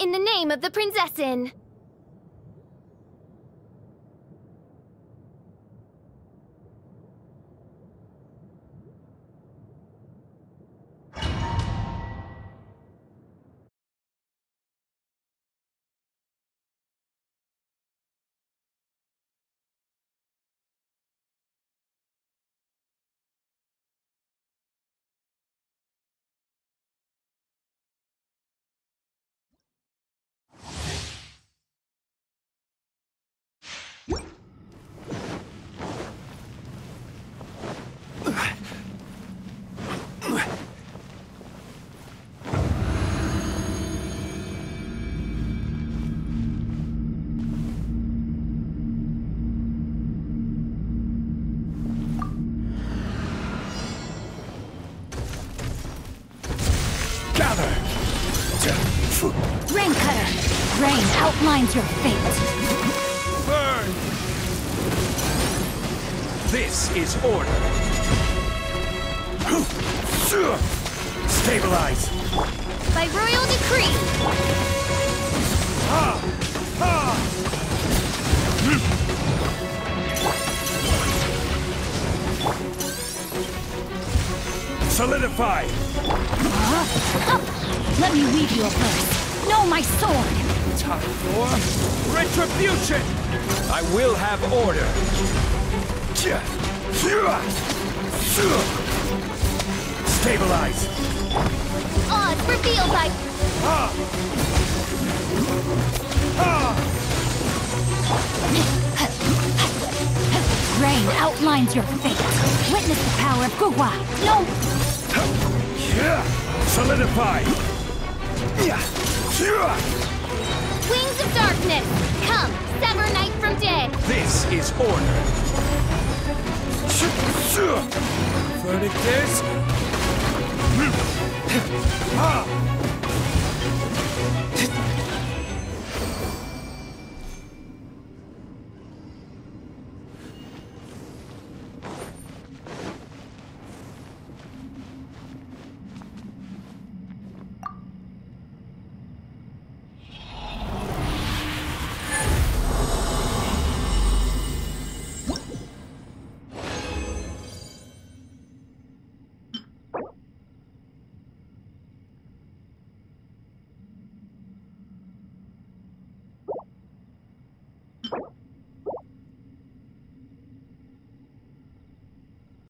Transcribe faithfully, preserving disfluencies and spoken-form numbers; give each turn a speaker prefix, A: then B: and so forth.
A: in the name of the Prinzessin.
B: Rain Cutter! Rain outlines your fate!
C: Burn! This is order! Stabilize!
A: By royal decree!
C: Ha! Ha! Solidify!
B: Huh? Let me weave you a verse. Know my sword!
C: Time for retribution! I will have order! Stabilize!
A: Odds revealed by...
C: Ha! Ha!
B: Rain outlines your fate. Witness the power of Guhua. No!
C: Solidify!
A: Wings of darkness! Come, sever night from day!
C: This is order! Verdict is... Ha!